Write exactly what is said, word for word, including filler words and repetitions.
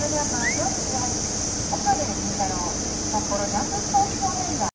ななばんよんじゅうはち、岡部倫太郎、札幌ジャンプスポーツ少年団。